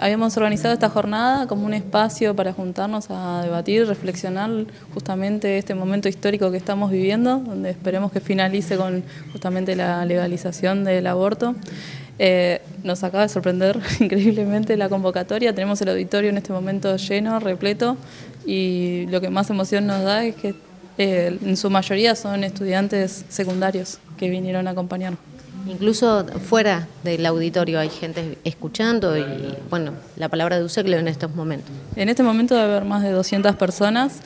habíamos organizado esta jornada como un espacio para juntarnos a debatir, reflexionar justamente este momento histórico que estamos viviendo, donde esperemos que finalice con justamente la legalización del aborto. Nos acaba de sorprender increíblemente la convocatoria, tenemos el auditorio en este momento lleno, repleto, y lo que más emoción nos da es que en su mayoría son estudiantes secundarios que vinieron a acompañarnos. Incluso fuera del auditorio hay gente escuchando y, bueno, la palabra de Uceclio en estos momentos. En este momento debe haber más de 200 personas.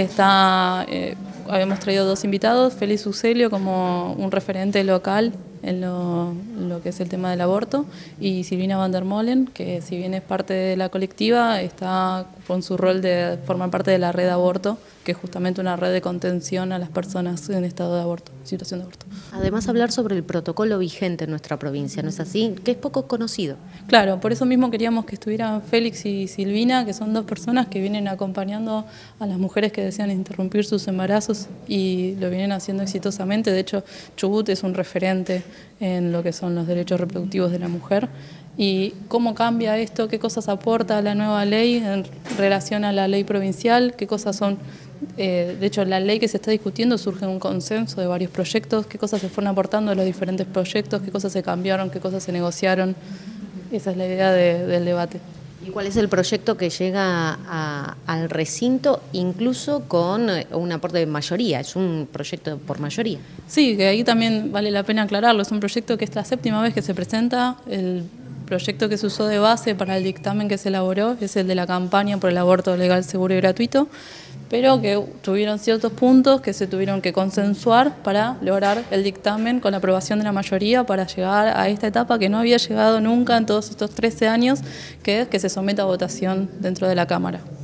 Habíamos traído 2 invitados, Félix Uceclio como un referente local en lo que es el tema del aborto, y Silvina van der Molen, que si bien es parte de la colectiva, está con su rol de formar parte de la red de aborto, que es justamente una red de contención a las personas en estado de aborto, situación de aborto. Además, hablar sobre el protocolo vigente en nuestra provincia, ¿no es así? Que es poco conocido. Claro, por eso mismo queríamos que estuvieran Félix y Silvina, que son 2 personas que vienen acompañando a las mujeres que desean interrumpir sus embarazos y lo vienen haciendo exitosamente. De hecho, Chubut es un referente en lo que son los derechos reproductivos de la mujer. ¿Y cómo cambia esto? ¿Qué cosas aporta la nueva ley en relación a la ley provincial? ¿Qué cosas son? De hecho, la ley que se está discutiendo surge de un consenso de varios proyectos. ¿Qué cosas se fueron aportando a los diferentes proyectos? ¿Qué cosas se cambiaron? ¿Qué cosas se negociaron? Esa es la idea del debate. ¿Y cuál es el proyecto que llega al recinto, incluso con un aporte de mayoría? ¿Es un proyecto por mayoría? Sí, que ahí también vale la pena aclararlo. Es un proyecto que es la 7ª vez que se presenta. El proyecto que se usó de base para el dictamen que se elaboró es el de la campaña por el aborto legal, seguro y gratuito, pero que tuvieron ciertos puntos que se tuvieron que consensuar para lograr el dictamen con la aprobación de la mayoría para llegar a esta etapa que no había llegado nunca en todos estos 13 años, que es que se someta a votación dentro de la Cámara.